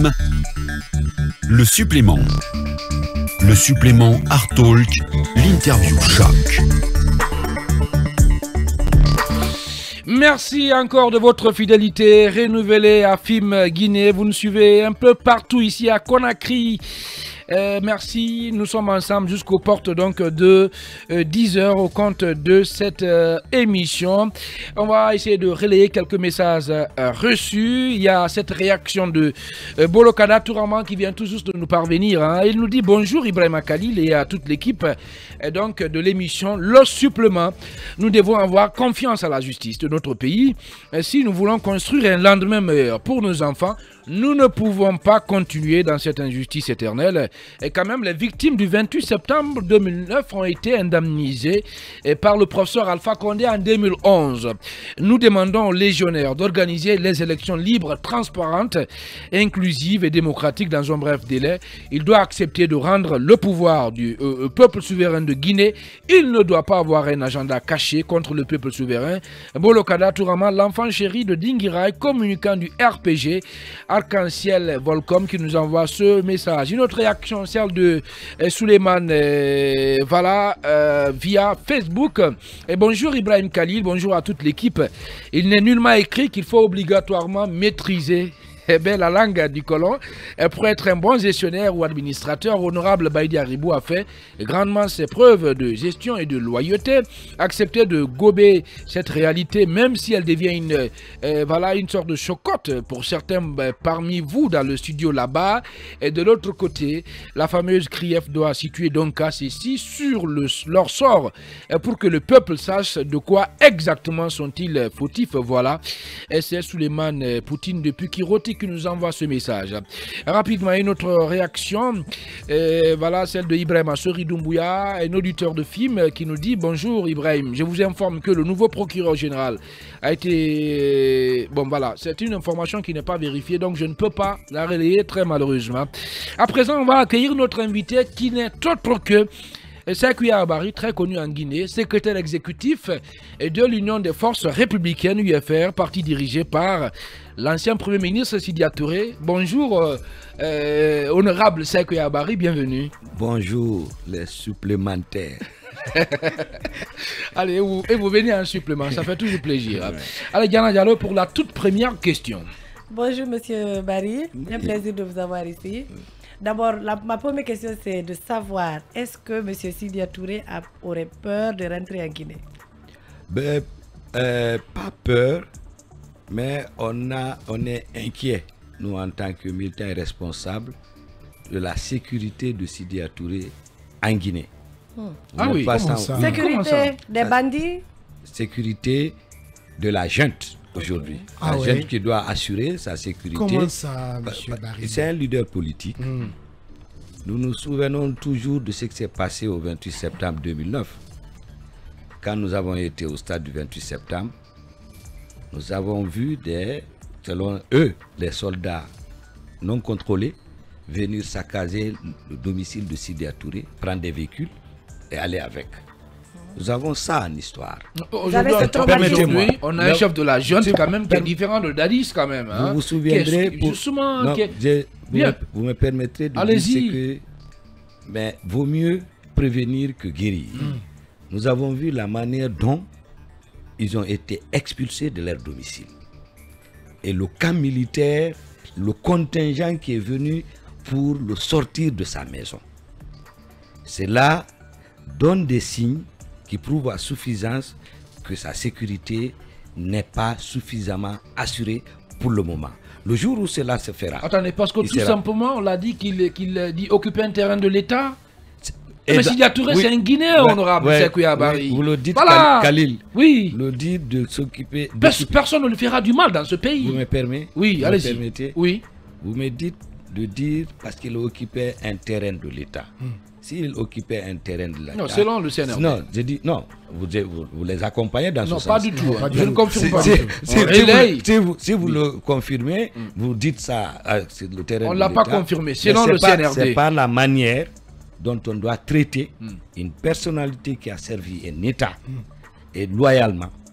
FM, le supplément. Le supplément Art Talk, l'interview choc. Merci encore de votre fidélité renouvelée à FIM Guinée. Vous nous suivez un peu partout ici à Conakry. Merci, nous sommes ensemble jusqu'aux portes donc de 10h au compte de cette émission. On va essayer de relayer quelques messages reçus. Il y a cette réaction de Bolokada Touraman qui vient tout juste de nous parvenir. Il nous dit bonjour Ibrahim Khalil et à toute l'équipe donc de l'émission Le Supplément. Nous devons avoir confiance à la justice de notre pays. Si nous voulons construire un lendemain meilleur pour nos enfants, nous ne pouvons pas continuer dans cette injustice éternelle. Et quand même, les victimes du 28 septembre 2009 ont été indemnisées par le professeur Alpha Condé en 2011. Nous demandons aux légionnaires d'organiser les élections libres, transparentes, inclusives et démocratiques dans un bref délai. Il doit accepter de rendre le pouvoir du peuple souverain de Guinée. Il ne doit pas avoir un agenda caché contre le peuple souverain. Bolokada Touraman, l'enfant chéri de Dingirai, communicant du RPG, Arc-en-Ciel Volcom, qui nous envoie ce message. Une autre réaction, celle de Suleiman via Facebook. Et bonjour Ibrahim Khalil, bonjour à toute l'équipe. Il n'est nullement écrit qu'il faut obligatoirement maîtriser la langue du colon. Pour être un bon gestionnaire ou administrateur, Honorable Baïdi Haribou a fait grandement ses preuves de gestion et de loyauté. Accepter de gober cette réalité, même si elle devient une sorte de chocotte pour certains parmi vous dans le studio là-bas. Et de l'autre côté, la fameuse CRIEF doit situer donc à ceci sur leur sort pour que le peuple sache de quoi exactement sont-ils fautifs. Voilà. Et c'est Suleiman Poutine depuis Kiroti qui nous envoie ce message. Rapidement, une autre réaction, voilà celle de Ibrahim Assori Doumbouya, un auditeur de film qui nous dit bonjour Ibrahim, je vous informe que le nouveau procureur général a été... Bon voilà, c'est une information qui n'est pas vérifiée, donc je ne peux pas la relayer très malheureusement. À présent, on va accueillir notre invité qui n'est autre que Sekouya Abari, très connu en Guinée, secrétaire exécutif de l'Union des forces républicaines UFR, parti dirigé par l'ancien Premier ministre Sidya Touré. Bonjour, honorable Sekouya Abari, bienvenue. Bonjour, les supplémentaires. Allez, et vous venez en supplément, ça fait toujours plaisir. Allez, Diana Diallo pour la toute première question. Bonjour, monsieur Barry, un plaisir de vous avoir ici. D'abord, ma première question, c'est de savoir, est-ce que M. Sidya Touré aurait peur de rentrer en Guinée? Pas peur, mais on est inquiet, nous, en tant que militants responsables, de la sécurité de Sidya Touré en Guinée. Ah oui, comment ça? Sécurité des bandits? Sécurité de la junte. Aujourd'hui, la junte qui doit assurer sa sécurité. Comment ça, M. Barry? C'est un leader politique. Nous nous souvenons toujours de ce qui s'est passé au 28 septembre 2009. Quand nous avons été au stade du 28 septembre, nous avons vu selon eux, des soldats non contrôlés venir saccager le domicile de Sidya Touré, prendre des véhicules et aller avec. Nous avons ça en histoire. Permettez-moi. On a un chef de la junte quand même qui est différent de Dadis quand même. Hein, vous vous souviendrez, vous me permettrez de dire que mais vaut mieux prévenir que guérir. Nous avons vu la manière dont ils ont été expulsés de leur domicile. Et le camp militaire, le contingent qui est venu pour le sortir de sa maison. Cela donne des signes qui prouve à suffisance que sa sécurité n'est pas suffisamment assurée pour le moment. Le jour où cela se fera... Attendez, parce que tout simplement, on l'a dit qu'il dit occuper un terrain de l'État. Mais Sidya Touré, c'est un Guinéen, honorable Sekouya Abari. Vous le dites, voilà. Khalil. Oui. Le dites de s'occuper... Personne ne lui fera du mal dans ce pays. Vous me permettez? Oui, allez-y. Oui. Vous me dites de dire parce qu'il occupait un terrain de l'État. S'il occupait un terrain de l'État... Non, selon le CNRD. Non, je dis, non, vous les accompagnez dans ce sens. Non, pas du tout. Je ne confirme pas. Si vous le confirmez, vous dites ça sur le terrain de l'État. On ne l'a pas confirmé, selon le CNRD. C'est pas la manière dont on doit traiter une personnalité qui a servi un État et loyalement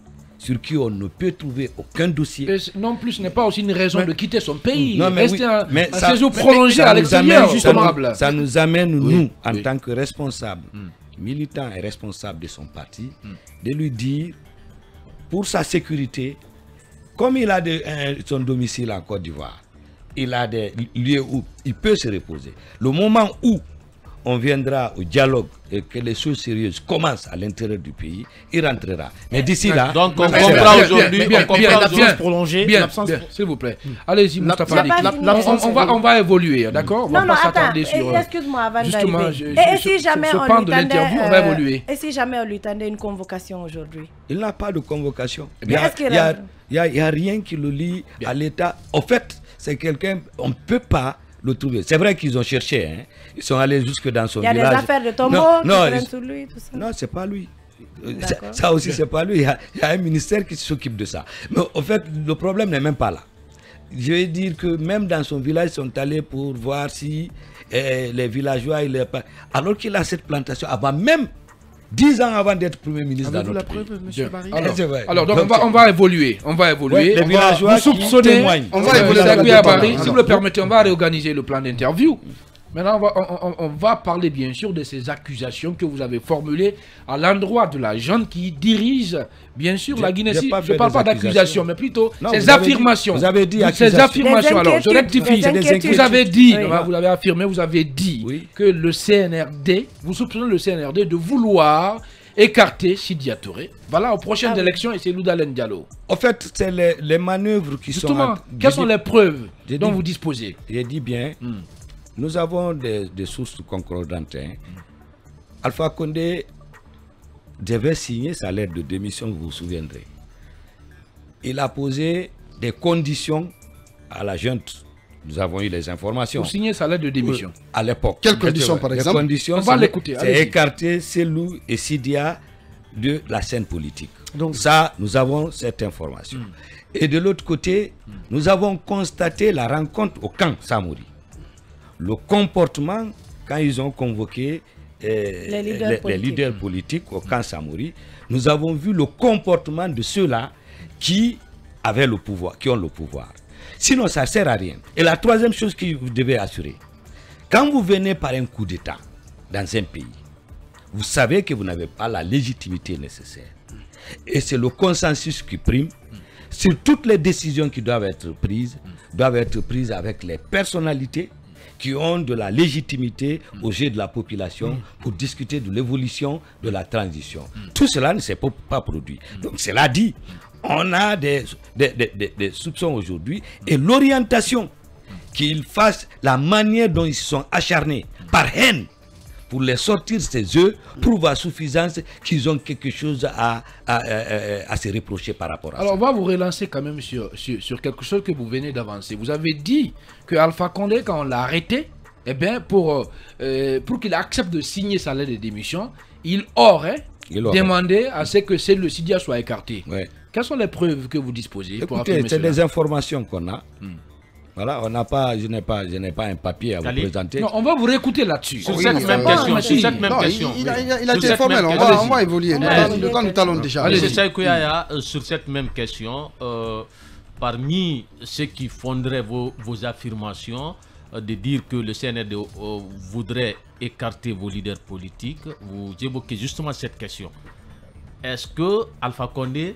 sur qui on ne peut trouver aucun dossier. Et non plus, ce n'est pas aussi une raison de quitter son pays. Non, mais rester un séjour ça prolongé à l'extérieur, justement. Ça nous amène, nous, en tant que responsables, militants et responsables de son parti, de lui dire, pour sa sécurité, comme il a son domicile en Côte d'Ivoire, il a des lieux où il peut se reposer. Le moment où on viendra au dialogue et que les choses sérieuses commencent à l'intérieur du pays, il rentrera. Mais d'ici là... Donc on comprend aujourd'hui l'absence prolongée. Bien, s'il vous plaît. Allez-y, Moustapha. On va évoluer, d'accord? On va pas s'attarder sur... Excuse-moi avant justement, d'arriver. Et si jamais on va évoluer. Et si jamais on lui tendait une convocation aujourd'hui? Il n'a pas de convocation. Il n'y a rien qui le lie à l'État. En fait, c'est quelqu'un... On ne peut pas le trouver. C'est vrai qu'ils ont cherché, hein. Ils sont allés jusque dans son village. Il y a des affaires de tombeau qui prennent sur lui, tout ça. Non, c'est pas lui. Ça aussi, c'est pas lui. Il y a un ministère qui s'occupe de ça. Mais en fait, le problème n'est même pas là. Je vais dire que même dans son village, ils sont allés pour voir si les villageois... Alors qu'il a cette plantation, avant même 10 ans avant d'être Premier ministre dans notre pays. Monsieur Barry? Alors, donc on va évoluer. On va évoluer. Les villageois vous soupçonnez. On va évoluer. Si vous le permettez, on va réorganiser le plan d'interview. Maintenant, on va parler bien sûr de ces accusations que vous avez formulées à l'endroit de la jeune qui dirige, bien sûr, la Guinée. Je ne parle pas d'accusations, mais plutôt ces affirmations. Vous avez dit ces affirmations. Alors, je rectifie. Vous avez dit, vous avez affirmé, vous avez dit que le CNRD, vous soupçonnez le CNRD de vouloir écarter Sidya Touré. Voilà, aux prochaines élections, et c'est Loudalen Diallo. En fait, c'est les manœuvres qui sont... Justement, quelles sont les preuves dont vous disposez? J'ai dit bien... Nous avons des sources concordantes. Alpha Condé devait signer sa lettre de démission, vous vous souviendrez. Il a posé des conditions à la junte. Nous avons eu les informations. Pour signer sa lettre de démission. À l'époque. Quelles conditions, par exemple? Les conditions, on va l'écouter. C'est écarter Selou et Sidya de la scène politique. Donc ça, nous avons cette information. Et de l'autre côté, nous avons constaté la rencontre au camp Samori. Le comportement, quand ils ont convoqué les leaders politiques au camp Samori, nous avons vu le comportement de ceux-là qui avaient le pouvoir, qui ont le pouvoir. Sinon, ça ne sert à rien. Et la troisième chose que vous devez assurer, quand vous venez par un coup d'État dans un pays, vous savez que vous n'avez pas la légitimité nécessaire. Et c'est le consensus qui prime. Sur toutes les décisions qui doivent être prises avec les personnalités qui ont de la légitimité aux yeux de la population pour discuter de l'évolution de la transition. Tout cela ne s'est pas produit. Donc cela dit, on a des soupçons aujourd'hui et l'orientation qu'ils fassent, la manière dont ils se sont acharnés par haine pour les sortir ces œufs, prouve à suffisance qu'ils ont quelque chose à se reprocher par rapport à ça. Alors on va vous relancer quand même sur quelque chose que vous venez d'avancer. Vous avez dit que Alpha Condé, quand on l'a arrêté, eh bien pour qu'il accepte de signer sa lettre de démission, il aurait demandé à ce que le Sidya soit écarté. Ouais. Quelles sont les preuves que vous disposez? Écoutez, c'est des informations qu'on a. Voilà, je n'ai pas un papier à vous présenter. Non, on va vous réécouter là-dessus. Sur cette même question. Il a été formel, on va évoluer. Nous allons déjà. Monsieur Saïkouyaya, sur cette même question, parmi ceux qui fonderaient vos affirmations, de dire que le CNRD voudrait écarter vos leaders politiques, vous évoquez justement cette question. Est-ce que Alpha Condé,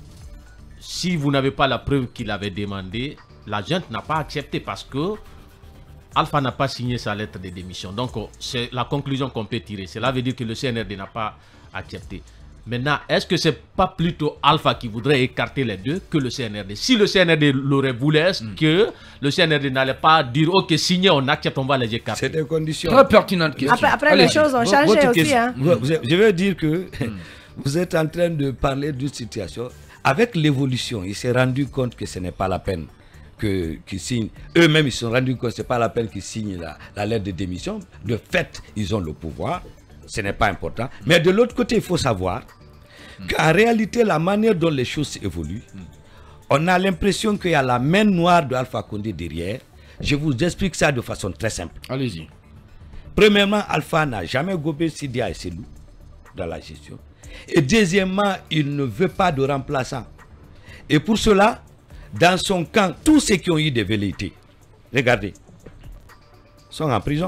si vous n'avez pas la preuve qu'il avait demandé, la junte n'a pas accepté parce que Alpha n'a pas signé sa lettre de démission. Donc, c'est la conclusion qu'on peut tirer. Cela veut dire que le CNRD n'a pas accepté. Maintenant, est-ce que c'est pas plutôt Alpha qui voudrait écarter les deux que le CNRD? Si le CNRD l'aurait voulu, est-ce que le CNRD n'allait pas dire ok, signé, on accepte, on va les écarter? C'est des conditions. Très pertinente question. Après les choses ont changé aussi. Hein. Je veux dire que vous êtes en train de parler d'une situation. Avec l'évolution, il s'est rendu compte que ce n'est pas la peine qu'ils signent. Eux-mêmes, ils se sont rendus compte que ce n'est pas la peine qu'ils signent la lettre de démission. De fait, ils ont le pouvoir. Ce n'est pas important. Mais de l'autre côté, il faut savoir qu'en réalité, la manière dont les choses évoluent, on a l'impression qu'il y a la main noire de Alpha Condé derrière. Je vous explique ça de façon très simple. Allez-y. Premièrement, Alpha n'a jamais gobé Sidya et Selou dans la gestion. Et deuxièmement, il ne veut pas de remplaçant Et pour cela, dans son camp, tous ceux qui ont eu des velléités, regardez, sont en prison.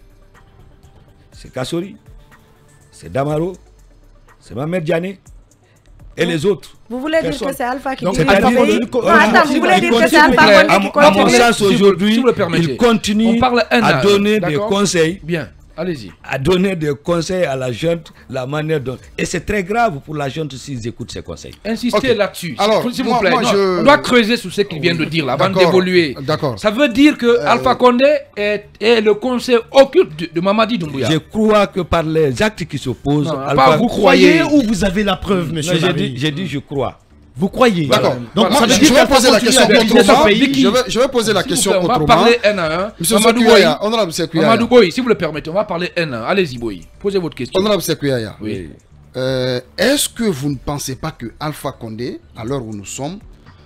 C'est Kassori, c'est Damaro, c'est Mamed Diané et les autres. Vous voulez dire que c'est Alpha qui dirige c'est-à-dire le pays? Attends, vous voulez dire que c'est Alpha Condé qui à mon continue? sens, aujourd'hui, il continue à donner des conseils. Bien. Allez-y. À donner des conseils à la junte, la manière dont... Et c'est très grave pour la junte s'ils écoutent ces conseils. Insistez là-dessus. Alors, s'il vous plaît. je... On doit creuser sur ce qu'il vient de dire là, avant d'évoluer. D'accord. Ça veut dire que Alpha Condé est le conseil occulte de Mamadi Doumbouya. Je crois que par les actes qui s'opposent... Non, pas vous croyez ou vous avez la preuve, monsieur? J'ai dit je crois. Vous croyez? D'accord. Donc, moi, je vais poser la question autrement. Je vais poser la question autrement. On va parler un à un. Monsieur Sekuyaya, honorable Sekuyaya. Mamadou Boy, si vous le permettez, on va parler un à un. Allez-y, Boy. Posez votre question. Honorable Sekuyaya. Oui. Est-ce que vous ne pensez pas que Alpha Condé, à l'heure où nous sommes,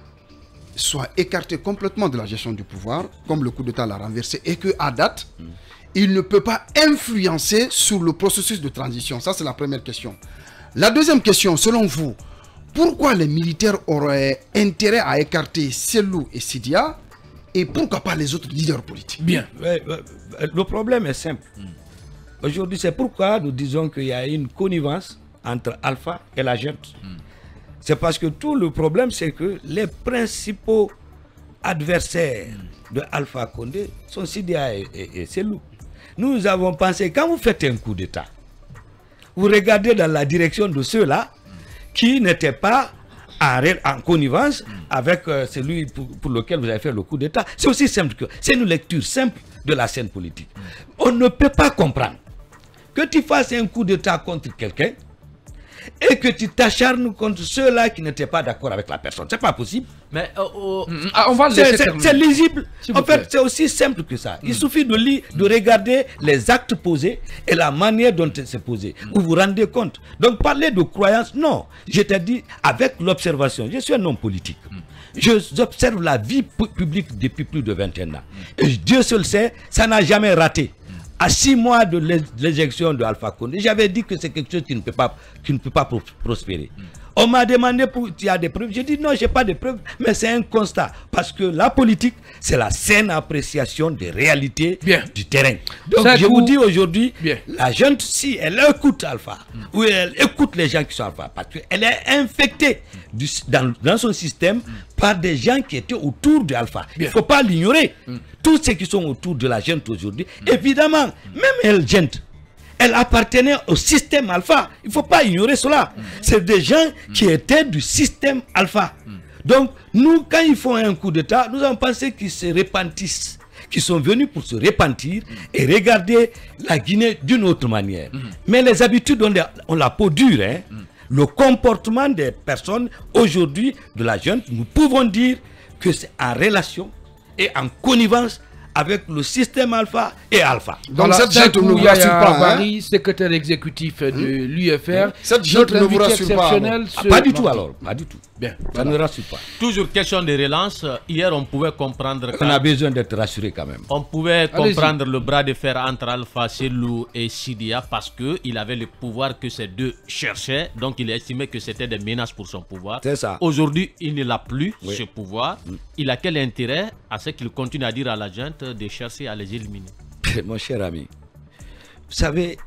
soit écarté complètement de la gestion du pouvoir, comme le coup d'État l'a renversé, et qu'à date, il ne peut pas influencer sur le processus de transition? Ça, c'est la première question. La deuxième question, selon vous, pourquoi les militaires auraient intérêt à écarter Selou et Sidia, et pourquoi pas les autres leaders politiques? Bien. Le problème est simple. Aujourd'hui, c'est pourquoi nous disons qu'il y a une connivence entre Alpha et la junte. C'est parce que tout le problème, c'est que les principaux adversaires de Alpha Condé sont Sidia et Selou. Nous avons pensé, quand vous faites un coup d'État, vous regardez dans la direction de ceux-là qui n'étaient pas en connivence avec celui pour lequel vous avez fait le coup d'État. C'est aussi simple que... C'est une lecture simple de la scène politique. On ne peut pas comprendre que tu fasses un coup d'État contre quelqu'un et que tu t'acharnes contre ceux-là qui n'étaient pas d'accord avec la personne. C'est pas possible. Mais on va c'est lisible. En fait, c'est aussi simple que ça. Il suffit de regarder les actes posés et la manière dont c'est posé. Vous vous rendez compte. Donc, parler de croyance, non. Je t'ai dit, avec l'observation, je suis un homme politique. J'observe la vie publique depuis plus de 21 ans. Et Dieu seul sait, ça n'a jamais raté. À 6 mois de l'éjection de Alpha Condé, j'avais dit que c'est quelque chose qui ne peut pas prospérer. On m'a demandé s'il y a des preuves. J'ai dit non, je n'ai pas de preuves, mais c'est un constat. Parce que la politique, c'est la saine appréciation des réalités du terrain. Donc je vous dis aujourd'hui, la junte, si elle écoute Alpha, ou elle écoute les gens qui sont Alpha, parce qu'elle est infectée dans son système par des gens qui étaient autour de Alpha. Il ne faut pas l'ignorer. Tous ceux qui sont autour de la junte aujourd'hui, évidemment, même elle junte, elle appartenait au système Alpha. Il ne faut pas ignorer cela. C'est des gens qui étaient du système Alpha. Donc, nous, quand ils font un coup d'État, nous avons pensé qu'ils se repentissent, qu'ils sont venus pour se repentir et regarder la Guinée d'une autre manière. Mais les habitudes ont la peau dure. Hein. Le comportement des personnes aujourd'hui de la junte, nous pouvons dire que c'est en relation et en connivence avec le système Alpha et Alpha. Donc cette junte ne vous rassure pas, hein? Secrétaire exécutif de l'UFR. Cette junte ne vous rassure pas. Pas du tout alors, pas du tout. Bien, ça ne rassure pas. Toujours question de relance. Hier, on pouvait comprendre... On a besoin d'être rassuré quand même. On pouvait comprendre le bras de fer entre Alpha, Selou et Sidia parce qu'il avait le pouvoir que ces deux cherchaient. Donc, il estimait que c'était des menaces pour son pouvoir. C'est ça. Aujourd'hui, il ne l'a plus, ce pouvoir. Il a quel intérêt à ce qu'il continue à dire à la junte de chercher à les éliminer? Mon cher ami, vous savez,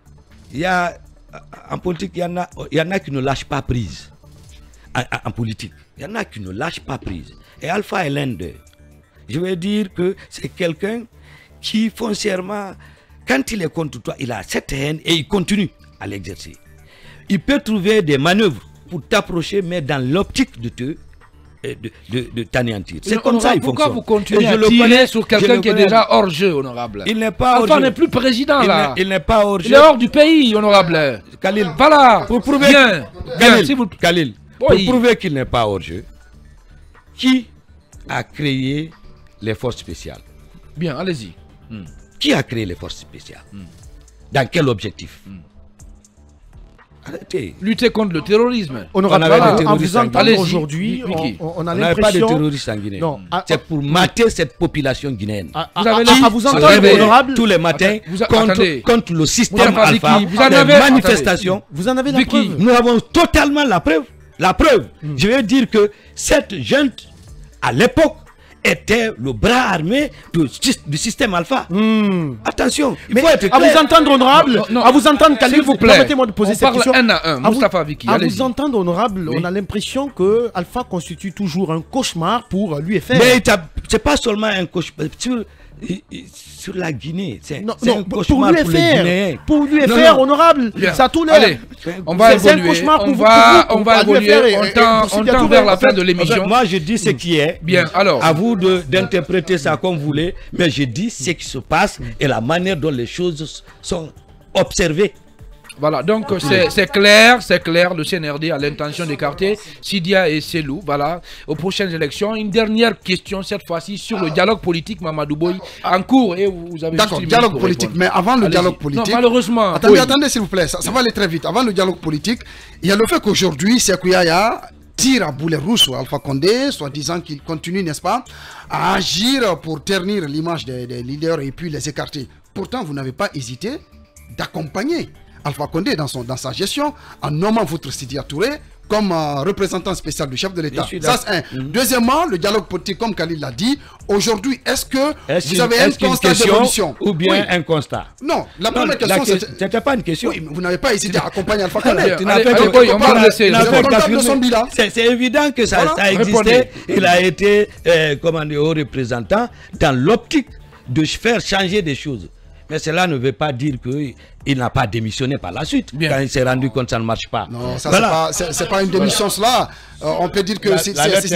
en politique, il y en a qui ne lâchent pas prise. En politique, il y en a qui ne lâchent pas prise. Et Alpha est l'un d'eux. Je veux dire que c'est quelqu'un qui, foncièrement, quand il est contre toi, il a cette haine et il continue à l'exercer. Il peut trouver des manœuvres pour t'approcher, mais dans l'optique de t'anéantir. C'est comme ça il fonctionne. Pourquoi vous continuez à tirer sur quelqu'un qui est déjà hors jeu, honorable? Il n'est pas hors jeu. Alpha n'est plus président là. Il n'est pas hors jeu. Il est hors du pays, honorable. Khalil, voilà. Pour prouver Khalil, pour prouver qu'il n'est pas hors jeu, qui a créé les forces spéciales? Bien, allez-y. Qui a créé les forces spéciales? Dans quel objectif? Arrêtez. Lutter contre le terrorisme. En vous entendant aujourd'hui, on a l'impression... pas de terroristes en Guinée. C'est pour mater cette population guinéenne. Vous entendez, honorable, tous les matins contre le système Alpha. Vous en avez manifestations. Vous en avez la preuve. Nous avons totalement la preuve. La preuve, je vais dire que cette junte, à l'époque, était le bras armé du système Alpha. Attention, il faut être clair. À vous entendre, honorable, à vous entendre, Khalil, vous plaît, permettez-moi de poser cette question. Un à un. Moustapha Viki, à vous entendre, honorable, on a l'impression que Alpha constitue toujours un cauchemar pour l'UFR. Mais c'est pas seulement un cauchemar. Sur la Guinée, c'est un cauchemar pour les Guinéens. Pour l'UFR, honorable, ça tourne. Allez, on va évoluer. On va évoluer. On tend vers la fin de l'émission. Moi, je dis ce qui est. Bien, alors. À vous d'interpréter ça comme vous voulez, mais je dis ce qui se passe et la manière dont les choses sont observées. Voilà, donc c'est clair, le CNRD a l'intention d'écarter Sidia et Selou, voilà, aux prochaines élections. Une dernière question, cette fois-ci, sur le dialogue politique, Mamadou Boy, en cours, et vous avez... D'accord, dialogue politique, mais avant le dialogue politique... Non, malheureusement... Attendez, s'il vous plaît, ça va aller très vite. Avant le dialogue politique, il y a le fait qu'aujourd'hui, Sékou Yaya tire à boulet rouge sur Alpha Condé, soi-disant qu'il continue, n'est-ce pas, à agir pour ternir l'image des leaders et puis les écarter. Pourtant, vous n'avez pas hésité d'accompagner Alpha Condé dans sa gestion en nommant votre Sidya Touré comme représentant spécial du chef de l'État. Ça, c'est un. Deuxièmement, le dialogue politique, comme Khalil l'a dit, aujourd'hui, est-ce que vous avez un constat d'évolution ou bien un constat? Non, la première question, c'était pas une question. Oui, vous n'avez pas hésité à accompagner Alpha Condé. On va laisser. C'est évident que ça a existé. Il a été, comment dire, haut représentant dans l'optique de faire changer des choses. Mais cela ne veut pas dire qu'il n'a pas démissionné par la suite. Quand il s'est rendu compte que ça ne marche pas. Non, ça voilà. C'est pas une démission cela. On peut dire que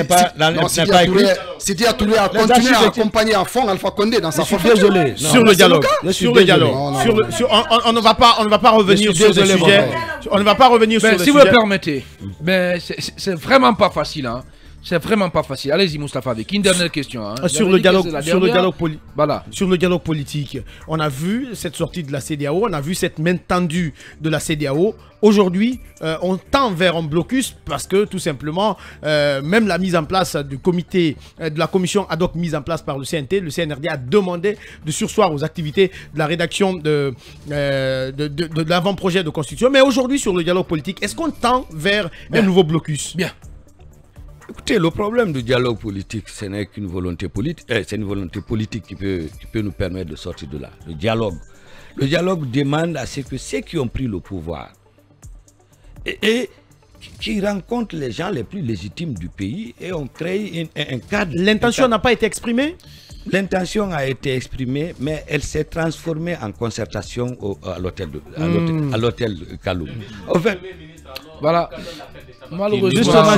Sidya Touré a continué à accompagner à fond Alpha Condé dans sa forfaiture. Désolé. Sur le dialogue. Sur le dialogue. On ne va pas revenir sur ce sujet. On ne va pas revenir sur le sujet. Si vous le permettez, c'est vraiment pas facile. Hein. C'est vraiment pas facile. Allez-y, Moustapha, avec une dernière question. Hein. Sur le dialogue politique, on a vu cette sortie de la CEDEAO, on a vu cette main tendue de la CEDEAO. Aujourd'hui, on tend vers un blocus parce que tout simplement, même la mise en place du comité, de la commission ad hoc mise en place par le CNT, le CNRD a demandé de surseoir aux activités de la rédaction de l'avant-projet de constitution. Mais aujourd'hui, sur le dialogue politique, est-ce qu'on tend vers un nouveau blocus? Bien. Écoutez, le problème du dialogue politique, ce n'est qu'une volonté politique. C'est une volonté politique qui peut nous permettre de sortir de là. Le dialogue demande à ce que ceux qui ont pris le pouvoir et qui rencontrent les gens les plus légitimes du pays et ont créé un cadre. L'intention n'a pas été exprimée? L'intention a été exprimée, mais elle s'est transformée en concertation à l'hôtel Kaloum. En fait, voilà. Malheureusement,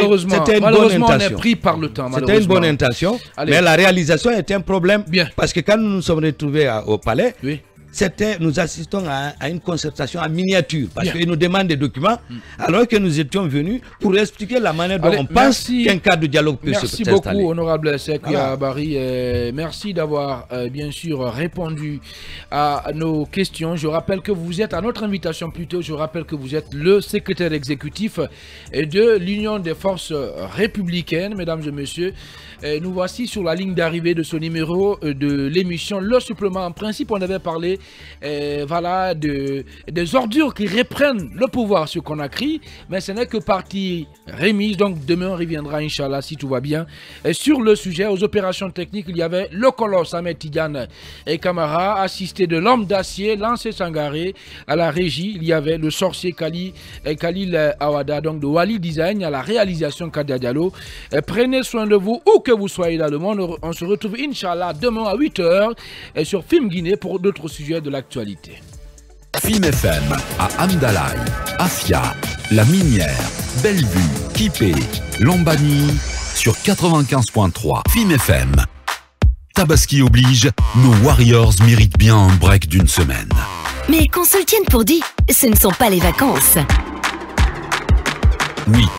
on est pris par le temps. C'était une bonne intention, mais la réalisation était un problème. Parce que quand nous nous sommes retrouvés au palais, nous assistons à une concertation en miniature. Parce qu'ils nous demandent des documents, alors que nous étions venus pour expliquer la manière dont on pense qu'un cadre de dialogue peut s'installer. Merci beaucoup, honorable Sékou Barry. Merci d'avoir bien sûr répondu à nos questions. Je rappelle que vous êtes, à notre invitation plutôt, je rappelle que vous êtes le secrétaire exécutif de l'Union des forces républicaines, mesdames et messieurs. Nous voici sur la ligne d'arrivée de ce numéro de l'émission Le Supplément. En principe, on avait parlé voilà, des ordures qui reprennent le pouvoir sur Conakry, mais ce n'est que partie remise. Donc demain, on reviendra, Inch'Allah, si tout va bien. Sur le sujet, aux opérations techniques, il y avait le colosse Ahmed Tidiane et Camara, assisté de l'homme d'acier, Lancé Sangaré. À la régie, il y avait le sorcier Khalil Awada, donc de Wali Design, à la réalisation Kadia Diallo. Prenez soin de vous, où que vous soyez dans le monde. On se retrouve, Inch'Allah, demain à 8 h sur Film Guinée pour d'autres sujets de l'actualité. Film FM à Amdalaï, Afia, La Minière, Bellevue, Kipé, Lambani sur 95.3. Film FM. Tabaski oblige, nos Warriors méritent bien un break d'une semaine. Mais qu'on se le tienne pour dit, ce ne sont pas les vacances. Oui,